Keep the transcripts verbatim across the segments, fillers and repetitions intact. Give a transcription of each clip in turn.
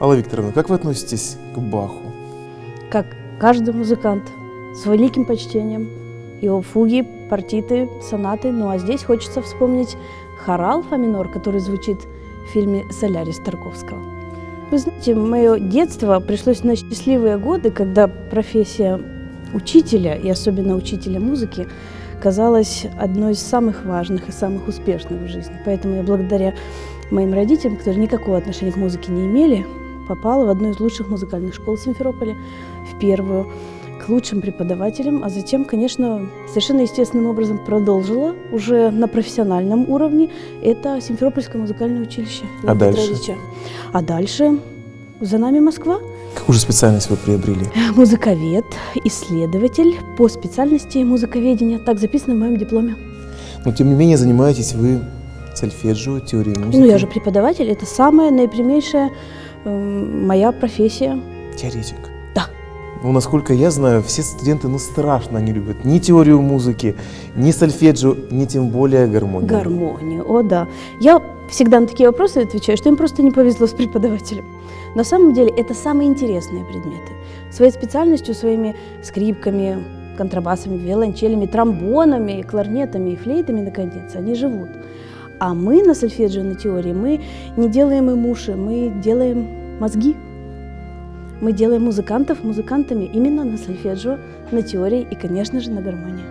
Алла Викторовна, как вы относитесь к Баху? Как каждый музыкант, с великим почтением. Его фуги, партиты, сонаты. Ну а здесь хочется вспомнить хорал фа минор, который звучит в фильме «Солярис» Тарковского. Вы знаете, мое детство пришлось на счастливые годы, когда профессия учителя, и особенно учителя музыки, казалась одной из самых важных и самых успешных в жизни. Поэтому я благодаря моим родителям, которые никакого отношения к музыке не имели, попала в одну из лучших музыкальных школ Симферополя, в первую, к лучшим преподавателям, а затем, конечно, совершенно естественным образом продолжила уже на профессиональном уровне. Это Симферопольское музыкальное училище. А дальше? А дальше за нами Москва. Какую же специальность вы приобрели? Музыковед, исследователь по специальности музыковедения. Так записано в моем дипломе. Но тем не менее занимаетесь вы сольфеджио, теорией музыки. Ну я же преподаватель. Это самая наипрямейшая э, моя профессия. Теоретик. Да. Ну, насколько я знаю, все студенты, ну, страшно не любят ни теорию музыки, ни сольфеджио, ни тем более гармонию. Гармонию, о да. Я всегда на такие вопросы отвечаю, что им просто не повезло с преподавателем. На самом деле это самые интересные предметы. Своей специальностью, своими скрипками, контрабасами, виолончелями, тромбонами, кларнетами и флейтами, наконец, они живут. А мы на сольфеджио, на теории, мы не делаем им уши, мы делаем мозги. Мы делаем музыкантов музыкантами именно на сольфеджио, на теории и, конечно же, на гармонии.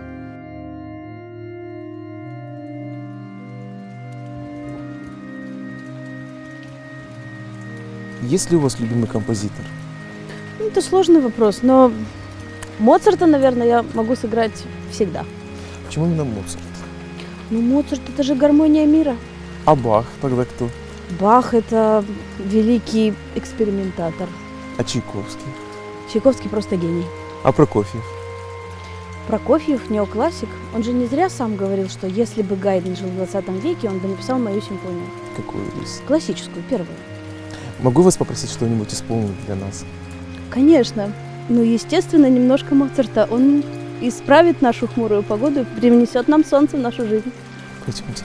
Есть ли у вас любимый композитор? Ну, это сложный вопрос, но Моцарта, наверное, я могу сыграть всегда. Почему именно Моцарт? Ну, Моцарт – это же гармония мира. А Бах тогда кто? Бах – это великий экспериментатор. А Чайковский? Чайковский просто гений. А Прокофьев? Прокофьев – неоклассик. Он же не зря сам говорил, что если бы Гайден жил в двадцатом веке, он бы написал мою симфонию. Какую из? Классическую, первую. Могу вас попросить что-нибудь исполнить для нас? Конечно. Ну, естественно, немножко Моцарта. Он исправит нашу хмурую погоду, привнесет нам солнце в нашу жизнь. Пойдемте.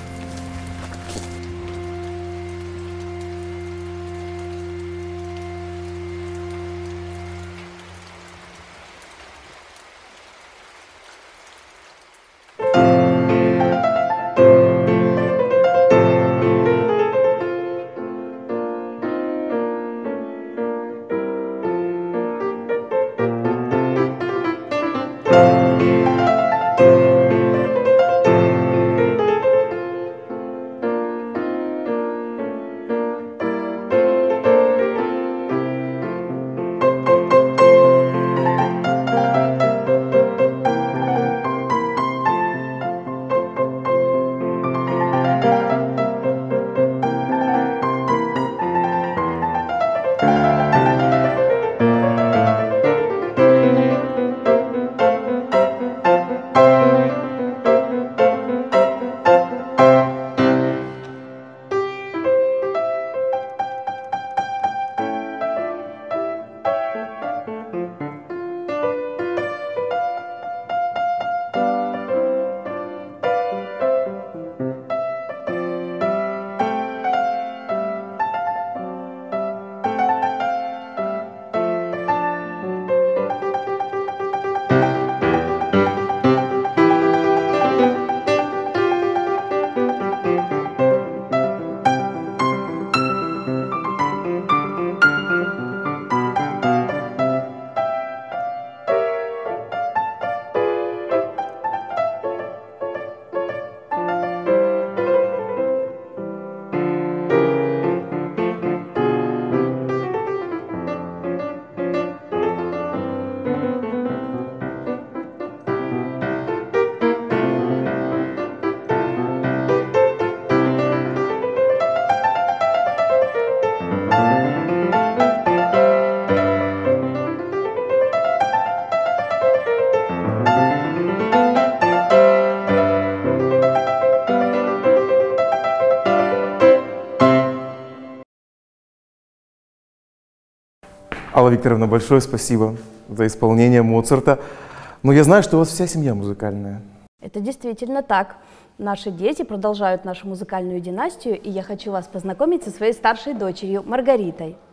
Алла Викторовна, большое спасибо за исполнение Моцарта. Но я знаю, что у вас вся семья музыкальная. Это действительно так. Наши дети продолжают нашу музыкальную династию, и я хочу вас познакомить со своей старшей дочерью Маргаритой.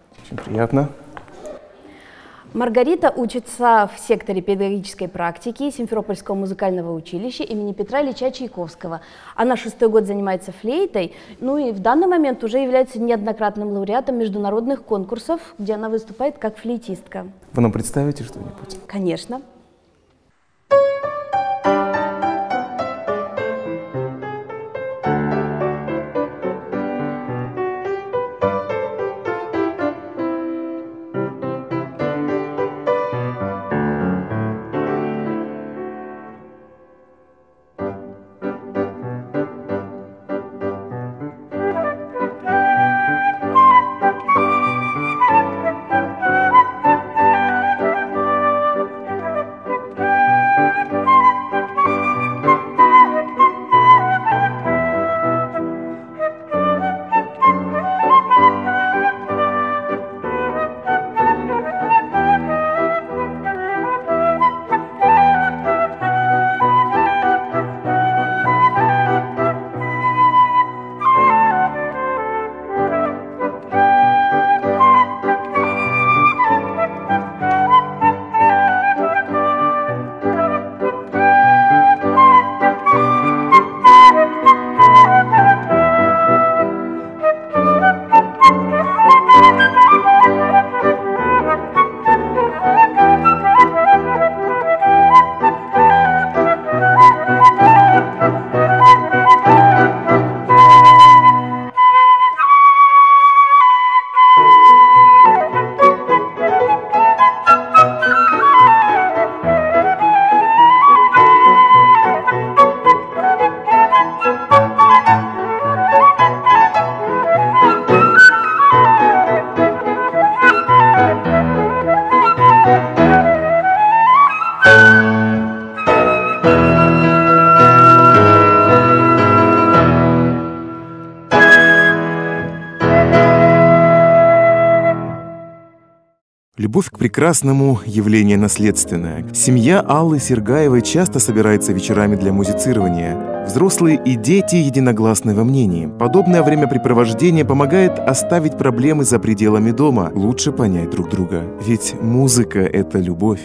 Очень приятно. Маргарита учится в секторе педагогической практики Симферопольского музыкального училища имени Петра Ильича Чайковского. Она шестой год занимается флейтой, ну и в данный момент уже является неоднократным лауреатом международных конкурсов, где она выступает как флейтистка. Вы нам представите что-нибудь? Конечно. Любовь к прекрасному – явление наследственное. Семья Аллы Сергаевой часто собирается вечерами для музицирования. Взрослые и дети единогласны во мнении. Подобное времяпрепровождение помогает оставить проблемы за пределами дома, лучше понять друг друга. Ведь музыка – это любовь.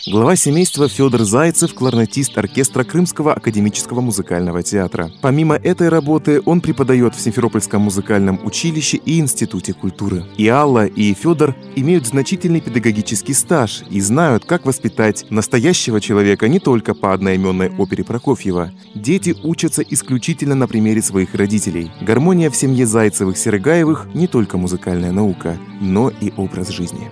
Глава семейства Федор Зайцев – кларнетист оркестра Крымского академического музыкального театра. Помимо этой работы он преподает в Симферопольском музыкальном училище и Институте культуры. И Алла, и Федор имеют значительный педагогический стаж и знают, как воспитать настоящего человека не только по одноименной опере Прокофьева. Дети учатся исключительно на примере своих родителей. Гармония в семье Зайцевых-Серыгаевых – не только музыкальная наука, но и образ жизни.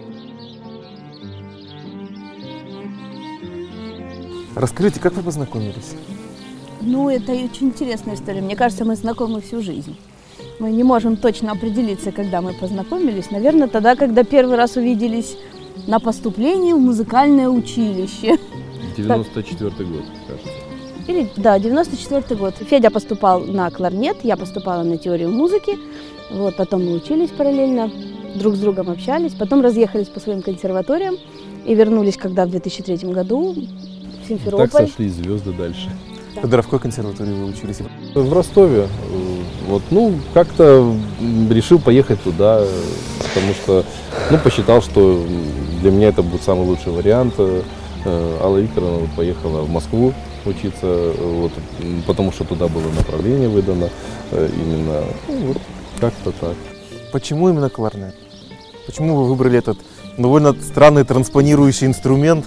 Расскажите, как вы познакомились? Ну, это очень интересная история. Мне кажется, мы знакомы всю жизнь. Мы не можем точно определиться, когда мы познакомились. Наверное, тогда, когда первый раз увиделись на поступлении в музыкальное училище. девяносто четвёртый год, кажется. Или, да, девяносто четвёртый год. Федя поступал на кларнет, я поступала на теорию музыки. Вот, потом мы учились параллельно, друг с другом общались. Потом разъехались по своим консерваториям и вернулись, когда в две тысячи третьем году в Симферополь. Так сошли звезды дальше. Да. Федор, в какой консерватории вы учились? В Ростове. Вот, ну, как-то решил поехать туда, потому что, ну, посчитал, что для меня это будет самый лучший вариант. Алла Викторовна поехала в Москву учиться, вот, потому что туда было направление выдано. Именно, ну, вот, как-то так. Почему именно кларнет? Почему вы выбрали этот довольно странный транспонирующий инструмент?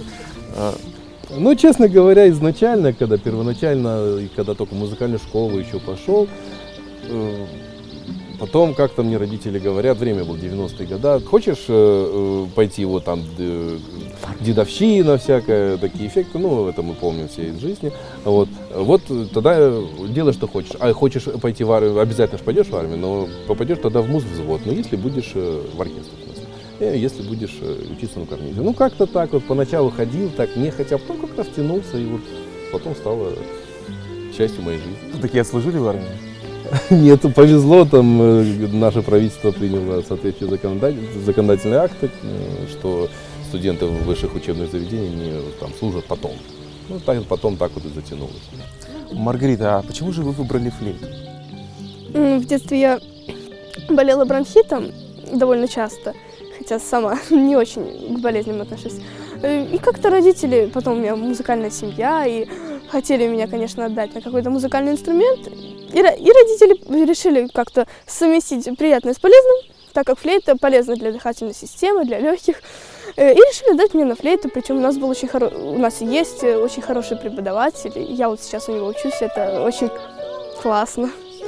Ну, честно говоря, изначально, когда первоначально, и когда только в музыкальную школу еще пошел, э, потом как-то мне родители говорят, время было девяностые годы, хочешь э, пойти вот там э, дедовщина всякая, такие эффекты, ну, это мы помним все из жизни, вот, вот тогда делай, что хочешь, а хочешь пойти в армию, обязательно же пойдешь в армию, но попадешь тогда в музвзвод, но если будешь э, в оркестре. Если будешь учиться на корнете. Ну, как-то так вот, поначалу ходил, так нехотя, а потом как-то втянулся, и вот потом стало частью моей жизни. Так я служили в армии? Нет, повезло, там наше правительство приняло соответствующие законодательные акты, что студенты высших учебных заведений не, там, служат потом. Ну, так, потом так вот и затянулось. Маргарита, а почему же вы выбрали флейту? В детстве я болела бронхитом довольно часто. Хотя сама не очень к болезням отношусь. И как-то родители, потом у меня музыкальная семья, и хотели меня, конечно, отдать на какой-то музыкальный инструмент. И, и родители решили как-то совместить приятное с полезным, так как флейта полезна для дыхательной системы, для легких. И решили дать мне на флейту, причем у нас был очень хоро... у нас есть очень хороший преподаватель. Я вот сейчас у него учусь, это очень классно.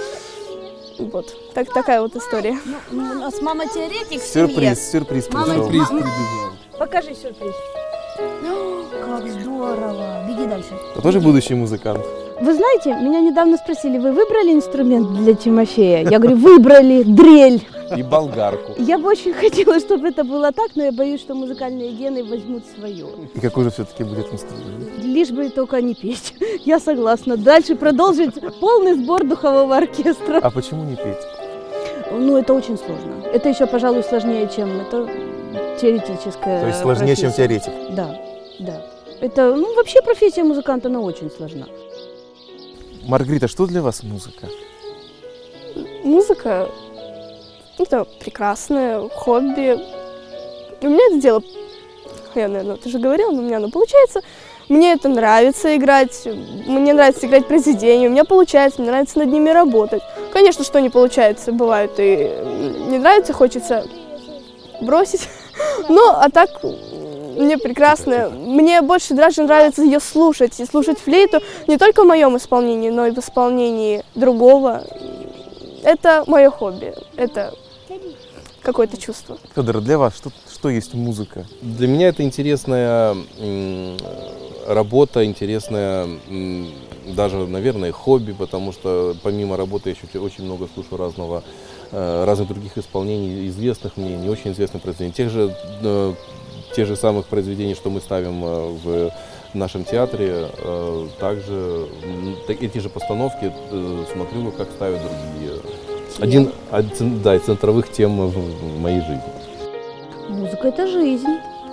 Вот, так, такая вот история. Ну, у нас мама теоретик в Сюрприз, семье. сюрприз Мама, пришел. сюрприз прибежал. Покажи сюрприз. О, как здорово. Беги дальше. Вы тоже будущий музыкант? Вы знаете, меня недавно спросили, вы выбрали инструмент для Тимофея? Я говорю, выбрали, дрель. И болгарку. Я бы очень хотела, чтобы это было так, но я боюсь, что музыкальные гены возьмут свое. И какой же все-таки будет инструмент? Лишь бы только не петь. Я согласна. Дальше продолжить полный сбор духового оркестра. А почему не петь? Ну, это очень сложно. Это еще, пожалуй, сложнее, чем это теоретическая То есть сложнее, профессия. чем теоретик? Да, да. Это, ну, вообще профессия музыканта, она очень сложна. Маргарита, что для вас музыка? Музыка – это прекрасное хобби. У меня это дело, я, наверное, ты же говорила, но у меня оно получается. Мне это нравится играть, мне нравится играть произведения, у меня получается, мне нравится над ними работать. Конечно, что не получается, бывает и не нравится, хочется бросить. Ну, а так мне прекрасно. Мне больше даже нравится ее слушать, и слушать флейту не только в моем исполнении, но и в исполнении другого. Это мое хобби, это какое-то чувство. Федор, для вас что, что есть музыка? Для меня это интересная работа, интересная даже, наверное, хобби, потому что помимо работы я еще очень много слушаю разного, разных других исполнений, известных мне, не очень известных произведений. Тех же, тех же самых произведений, что мы ставим в нашем театре, также эти же постановки смотрю, как ставят другие. Один, один да, из центровых тем в моей жизни. Музыка – это жизнь.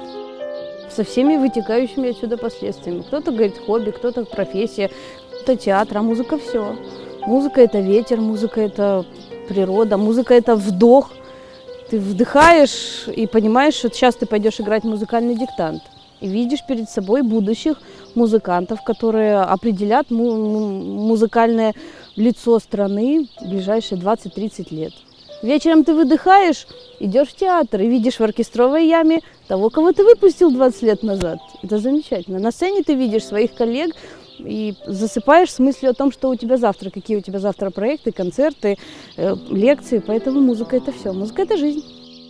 Со всеми вытекающими отсюда последствиями. Кто-то говорит хобби, кто-то профессия, кто-то театр, а музыка – все. Музыка – это ветер, музыка – это природа, музыка – это вдох. Ты вдыхаешь и понимаешь, что сейчас ты пойдешь играть музыкальный диктант. и видишь перед собой будущих музыкантов, которые определят му музыкальное лицо страны в ближайшие двадцать-тридцать лет. Вечером ты выдыхаешь, идешь в театр и видишь в оркестровой яме того, кого ты выпустил двадцать лет назад. Это замечательно. На сцене ты видишь своих коллег и засыпаешь с мыслью о том, что у тебя завтра, какие у тебя завтра проекты, концерты, э, лекции. Поэтому музыка – это все. Музыка – это жизнь.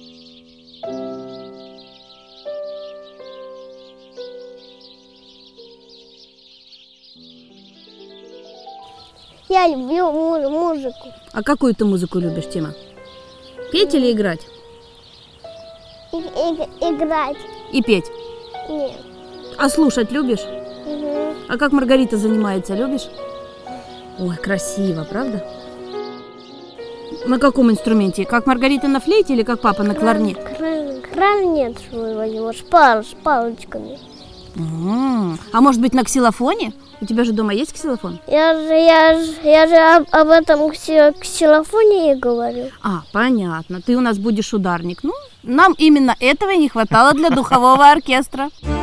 Я люблю музыку. А какую ты музыку любишь, Тима? Петь или играть? И, и, играть. И петь? Нет. А слушать любишь? Угу. А как Маргарита занимается, любишь? Ой, красиво, правда? На каком инструменте? Как Маргарита на флейте или как папа на кларнет? Кларнет свой возьму, с, пал, с палочками. А, а может быть на ксилофоне? У тебя же дома есть ксилофон? Я же, я же, я же об, об этом ксилофоне и говорю. А, понятно. Ты у нас будешь ударник. Ну, нам именно этого и не хватало для духового оркестра.